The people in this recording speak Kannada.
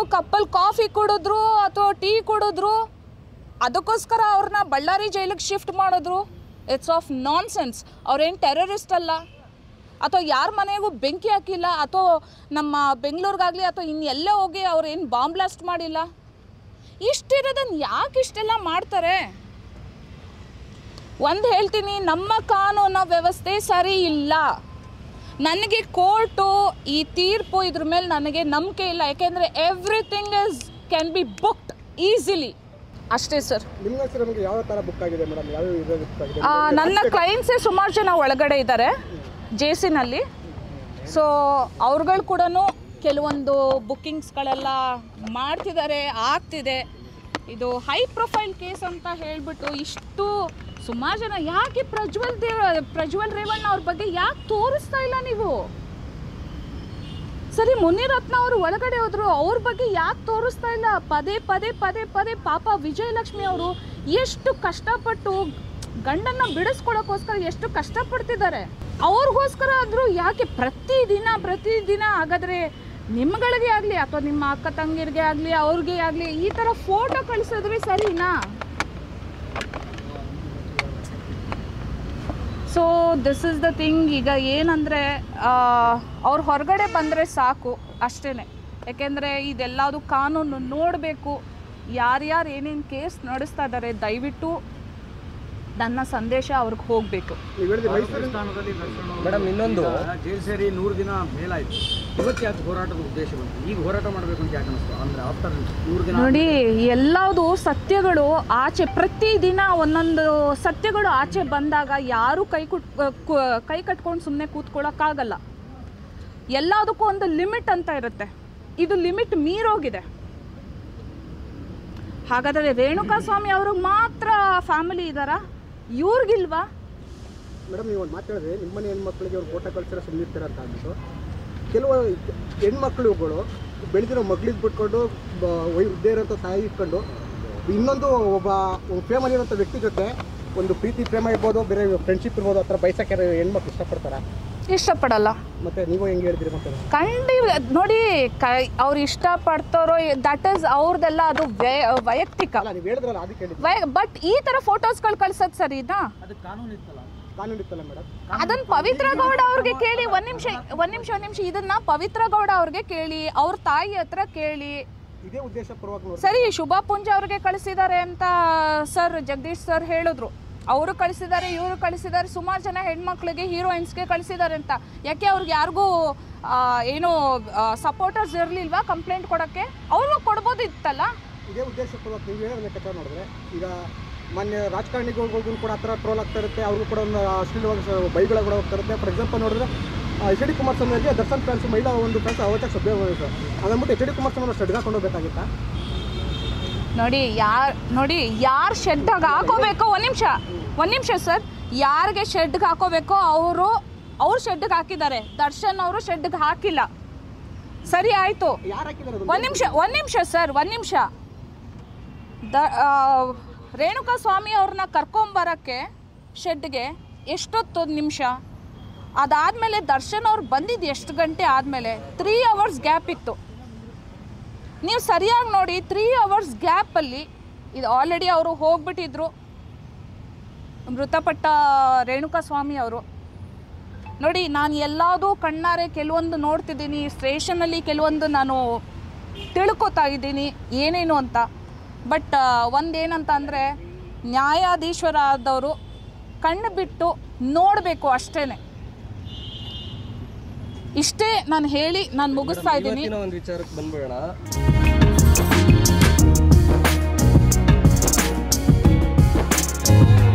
ಕಪ್ಪಲ್ ಕಾಫಿ ಕುಡಿದ್ರು ಅಥವಾ ಟೀ ಕುಡಿದ್ರು ಅದಕ್ಕೋಸ್ಕರ ಅವ್ರನ್ನ ಬಳ್ಳಾರಿ ಜೈಲಿಗೆ ಶಿಫ್ಟ್ ಮಾಡಿದ್ರು. It's of nonsense. ಅವ್ರೇನು ಟೆರರಿಸ್ಟ್ ಅಲ್ಲ, ಅಥವಾ ಯಾರ ಮನೆಗೂ ಬೆಂಕಿ ಹಾಕಿಲ್ಲ, ಅಥವಾ ನಮ್ಮ ಬೆಂಗಳೂರಿಗಾಗಲಿ ಅಥವಾ ಇನ್ನೆಲ್ಲೇ ಹೋಗಿ ಅವ್ರೇನು ಬಾಂಬ್ ಬ್ಲಾಸ್ಟ್ ಮಾಡಿಲ್ಲ. ಇಷ್ಟಿರೋದನ್ನು ಯಾಕೆ ಇಷ್ಟೆಲ್ಲ ಮಾಡ್ತಾರೆ? ಒಂದು ಹೇಳ್ತೀನಿ, ನಮ್ಮ ಕಾನೂನು ವ್ಯವಸ್ಥೆ ಸರಿ ಇಲ್ಲ. ನನಗೆ ಕೋರ್ಟು ಈ ತೀರ್ಪು ಇದ್ರ ಮೇಲೆ ನನಗೆ ನಂಬಿಕೆ ಇಲ್ಲ. ಯಾಕೆಂದರೆ everything can be booked easily. ಅಷ್ಟೇ ಸರ್. ಯಾವ ಥರ ಬುಕ್ ಆಗಿದೆ ಮೇಡಮ್? ನನ್ನ ಕ್ಲೈಂಟ್ಸೇ ಸುಮಾರು ಜನ ಒಳಗಡೆ ಇದ್ದಾರೆ ಜೇಸಿನಲ್ಲಿ. ಸೊ ಅವ್ರುಗಳು ಕೂಡ ಕೆಲವೊಂದು ಬುಕ್ಕಿಂಗ್ಸ್ಗಳೆಲ್ಲ ಮಾಡ್ತಿದ್ದಾರೆ, ಆಗ್ತಿದೆ. ಇದು ಹೈ ಪ್ರೊಫೈಲ್ ಕೇಸ್ ಅಂತ ಹೇಳಿಬಿಟ್ಟು ಇಷ್ಟು ಸುಮಾರು ಜನ ಯಾಕೆ ಪ್ರಜ್ವಲ್ ರೇವಣ್ಣ ಅವ್ರ ಬಗ್ಗೆ ಯಾಕೆ ತೋರಿಸ್ತಾ ಇಲ್ಲ ನೀವು? ಸರಿ, ಮುನಿರತ್ನ ಅವರು ಒಳಗಡೆ ಹೋದ್ರು, ಅವ್ರ ಬಗ್ಗೆ ಯಾಕೆ ತೋರಿಸ್ತಾ ಇಲ್ಲ? ಪದೇ ಪದೇ ಪದೇ ಪದೇ ಪಾಪ ವಿಜಯಲಕ್ಷ್ಮಿ ಅವರು ಎಷ್ಟು ಕಷ್ಟಪಟ್ಟು ಗಂಡನ್ನ ಬಿಡಿಸ್ಕೊಳಕ್ಕೋಸ್ಕರ ಎಷ್ಟು ಕಷ್ಟಪಡ್ತಿದ್ದಾರೆ. ಅವ್ರಿಗೋಸ್ಕರ ಆದರೂ ಯಾಕೆ ಪ್ರತಿದಿನ ಹಾಗಾದರೆ ನಿಮ್ಗಳಿಗೆ ಆಗಲಿ ಅಥವಾ ನಿಮ್ಮ ಅಕ್ಕ ತಂಗಿರಿಗೆ ಆಗಲಿ ಅವ್ರಿಗೆ ಆಗಲಿ ಈ ಥರ ಫೋಟೋ ಕಳಿಸಿದ್ರೆ ಸರಿನಾ? So this is the thing. ಈಗ ಏನಂದರೆ ಅವ್ರು ಹೊರಗಡೆ ಬಂದರೆ ಸಾಕು ಅಷ್ಟೇ. ಯಾಕೆಂದರೆ ಇದೆಲ್ಲದು ಕಾನೂನು ನೋಡಬೇಕು. ಯಾರ್ಯಾರು ಏನೇನು ಕೇಸ್ ನಡೆಸ್ತಾ ಇದ್ದಾರೆ ದಯವಿಟ್ಟು ನನ್ನ ಸಂದೇಶ ಅವ್ರಿಗೆ ಹೋಗಬೇಕು. ಮೇಡಮ್, ಇನ್ನೊಂದು ಜೈಲು ಸೇರಿ 100 ದಿನ ಮೇಲಾಯಿತು. ಇವತ್ತು ಯಾಕೆ ಹೋರಾಟದ ಉದ್ದೇಶ ಬಂತು? ಈಗ ಹೋರಾಟ ಮಾಡಬೇಕು ಅಂತ ಯಾಕೆ ಅನಿಸ್ತು? ಅಂದರೆ ಆಫ್ಟರ್ 100 ದಿನ ನೋಡಿ, ಎಲ್ಲದು ಸತ್ಯಗಳು ಆಚೆ ಪ್ರತಿದಿನ ಒಂದೊಂದು ಸತ್ಯಗಳು ಆಚೆ ಬಂದಾಗ ಯಾರೂ ಕೈ ಕಟ್ಕೊಂಡು ಸುಮ್ಮನೆ ಕೂತ್ಕೊಳ್ಳೋಕ್ಕಾಗಲ್ಲ. ಎಲ್ಲದಕ್ಕೂ ಒಂದು ಲಿಮಿಟ್ ಅಂತ ಇರುತ್ತೆ. ಇದು ಲಿಮಿಟ್ ಮೀರೋಗಿದೆ. ಹಾಗಾದರೆ ರೇಣುಕಾಸ್ವಾಮಿ ಅವ್ರಿಗೆ ಮಾತ್ರ ಫ್ಯಾಮಿಲಿ ಇದ್ದಾರಾ? ಇವ್ರಿಗಿಲ್ವಾ? ಮೇಡಮ್, ನೀವು ಒಂದು ಮಾತು ಹೇಳಿದ್ರೆ ನಿಮ್ಮನೆ ಹೆಣ್ಮಕ್ಳಿಗೆ ಅವ್ರು ಫೋಟೋ ಕಳಿಸಿರೋ ಸುಮ್ಮನಿರ್ತಾರೆ ಅಂತ ಅಂದ್ಬಿಟ್ಟು ಕೆಲವು ಹೆಣ್ಮಕ್ಳುಗಳು ಬೆಳೆದಿರೋ ಮಗ್ಳಿಗೆ ಬಿಟ್ಕೊಂಡು ಇದ್ದೇ ಇರೋಂಥ ತಾಯಿ ಇಟ್ಕೊಂಡು ಇನ್ನೊಂದು ಒಬ್ಬ ಪ್ರೇಮಲ್ಲಿ ಇರೋಂಥ ವ್ಯಕ್ತಿ ಜೊತೆ ಒಂದು ಪ್ರೀತಿ ಪ್ರೇಮ ಇರ್ಬೋದು, ಬೇರೆ ಫ್ರೆಂಡ್ಶಿಪ್ ಇರ್ಬೋದು, ಆ ಥರ ಬಯಸಕ್ಕೆ ಹೆಣ್ಮಕ್ಳು ಇಷ್ಟಪಡ್ತಾರ? ಇಷ್ಟಪಡಲ್ಲ. ಮತ್ತೆ ನೀವು ಹೆಂಗೆ ಹೇಳ್ತೀರಿ? ಮತ್ತೆ ನೋಡಿ, ಅವ್ರು ಇಷ್ಟಪಡ್ತಾರೋ ದಟ್ ಇಸ್ ಅವ್ರದ್ದೆಲ್ಲ, ಅದು ವೈಯಕ್ತಿಕ. ನೀವು ಹೇಳಿದ್ರಲ್ಲ ಅದಕ್ಕೆ. ಬಟ್ ಈ ಥರ ಫೋಟೋಸ್ಗಳು ಕಳ್ಸೋದು ಸರಿನಾ? ಅದು ಕಾನೂನು ಇತ್ತಲ್ಲ ಮೇಡಮ್. ಅದನ್ನ ಪವಿತ್ರ ಗೌಡ ಅವ್ರಿಗೆ ಕೇಳಿ. ಒಂದ್ ನಿಮಿಷ ಇದನ್ನ ಪವಿತ್ರ ಗೌಡ ಅವ್ರಿಗೆ ಕೇಳಿ, ಅವ್ರ ತಾಯಿ ಹತ್ರ ಕೇಳಿ. ಇದೇ ಉದ್ದೇಶಪೂರ್ವಕ ಸರಿ, ಶುಭಾ ಪುಂಜ ಅವ್ರಿಗೆ ಕಳಿಸಿದ್ದಾರೆ ಅಂತ ಸರ್ ಜಗದೀಶ್ ಸರ್ ಹೇಳಿದ್ರು. ಅವರು ಕಳಿಸಿದ್ದಾರೆ, ಇವರು ಕಳಿಸಿದ್ದಾರೆ, ಸುಮಾರು ಜನ ಹೆಣ್ಮಕ್ಳಿಗೆ ಹೀರೋಯಿನ್ಸ್ಗೆ ಕಳಿಸಿದ್ದಾರೆ ಅಂತ. ಯಾಕೆ ಅವ್ರಿಗೆ ಯಾರಿಗೂ ಏನು ಸಪೋರ್ಟರ್ಸ್ ಇರಲಿಲ್ವಾ ಕಂಪ್ಲೇಂಟ್ ಕೊಡೋಕ್ಕೆ? ಅವ್ರಿಗೂ ಕೊಡ್ಬೋದಿತ್ತಲ್ಲ. ಇದೇ ಉದ್ದೇಶಪೂರ್ವಕ ನೀವು ಹೇಳೋದನ್ನ ಲೆಕ್ಕಾಚಾರ ನೋಡಿದ್ರೆ ಈಗ ಮೊನ್ನೆ ರಾಜಕಾರಣಿಗಳಿಗೂ ಕೂಡ ಆ ಥರ ಟ್ರೋಲ್ ಆಗ್ತಾ ಇರುತ್ತೆ. ಅವ್ರಿಗೂ ಕೂಡ ಒಂದು ಅಶ್ಲೀಲವಾಗಿ ಬೈಗಳ ಕೂಡ ಹೋಗ್ತಾ ಇರುತ್ತೆ. ಫಾರ್ ಎಕ್ಸಾಂಪಲ್ ನೋಡಿದ್ರೆ ಎಚ್ ಡಿ ಕುಮಾರಸ್ವಾಮಿಗೆ ದರ್ಶನ್ ಫ್ಯಾನ್ಸ್ ಮಹಿಳಾ ಒಂದು ಫ್ಯಾನ್ಸ್ ಅವತ್ತೇ ಸಭ್ಯ ಸರ್ ಅದನ್ಬಿಟ್ಟು ಎಚ್ ಡಿ ಕುಮಾರಸ್ವಾಮಿ ಶೆಡ್ಗೆ ಹಾಕೊಂಡು ಹೋಗ್ಬೇಕಾಗಿತ್ತಾ? ನೋಡಿ ಯಾರು ಶೆಡ್ಗೆ ಹಾಕೋಬೇಕೋ, ಒಂದು ನಿಮಿಷ ಸರ್, ಯಾರಿಗೆ ಶೆಡ್ಗೆ ಹಾಕೋಬೇಕೋ ಅವ್ರು ಶೆಡ್ಗೆ ಹಾಕಿದ್ದಾರೆ. ದರ್ಶನ್ ಅವರು ಶೆಡ್ಗೆ ಹಾಕಿಲ್ಲ. ಸರಿ, ಆಯಿತು. ಒಂದು ನಿಮಿಷ ಸರ್, ಒಂದು ನಿಮಿಷ. ರೇಣುಕಾ ಸ್ವಾಮಿ ಅವ್ರನ್ನ ಕರ್ಕೊಂಬರೋಕ್ಕೆ ಶೆಡ್ಗೆ ಎಷ್ಟೊತ್ತು ನಿಮಿಷ? ಅದಾದಮೇಲೆ ದರ್ಶನ್ ಅವ್ರು ಬಂದಿದ್ದು ಎಷ್ಟು ಗಂಟೆ ಆದಮೇಲೆ? 3 hours ಗ್ಯಾಪ್ ಇತ್ತು. ನೀವು ಸರಿಯಾಗಿ ನೋಡಿ, 3 hours ಗ್ಯಾಪಲ್ಲಿ ಇದು ಆಲ್ರೆಡಿ ಅವರು ಹೋಗ್ಬಿಟ್ಟಿದ್ರು, ಮೃತಪಟ್ಟ ರೇಣುಕಾ ಸ್ವಾಮಿ ಅವರು. ನೋಡಿ, ನಾನು ಎಲ್ಲದೂ ಕಣ್ಣಾರೆ ಕೆಲವೊಂದು ನೋಡ್ತಿದ್ದೀನಿ, ಸ್ಟೇಷನಲ್ಲಿ ಕೆಲವೊಂದು ನಾನು ತಿಳ್ಕೊತಾ ಇದ್ದೀನಿ ಏನೇನು ಅಂತ. ಬಟ್ ಒಂದೇನಂತ ಅಂದರೆ, ನ್ಯಾಯಾಧೀಶರಾದವರು ಕಣ್ಣು ಬಿಟ್ಟು ನೋಡಬೇಕು ಅಷ್ಟೇ. ಇಷ್ಟೇ ನಾನು ಹೇಳಿ ನಾನು ಮುಗಿಸ್ತಾ ಇದ್ದೀನಿ. ಒಂದು ವಿಚಾರಕ್ಕೆ ಬಂದ್ಬಿಡೋಣ.